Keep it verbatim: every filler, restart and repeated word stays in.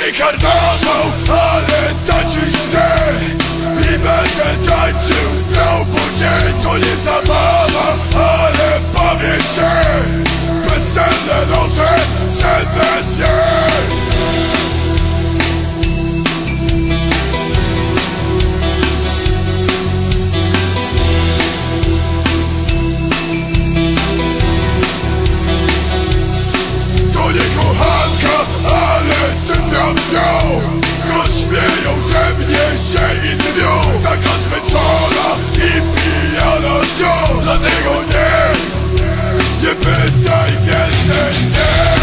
nie karnawał, ale tańczyć chcę. I będę tańczył całą dzień. To nie zabawa, ale bawię się. Bezsenne noce, senne dnie. To nie kochanka, ale sypiam z nią. Śmieją ze mnie się i dnią. Taka zmęczona i pijana wciąż. Dlatego nie, nie pytaj więcej, nie.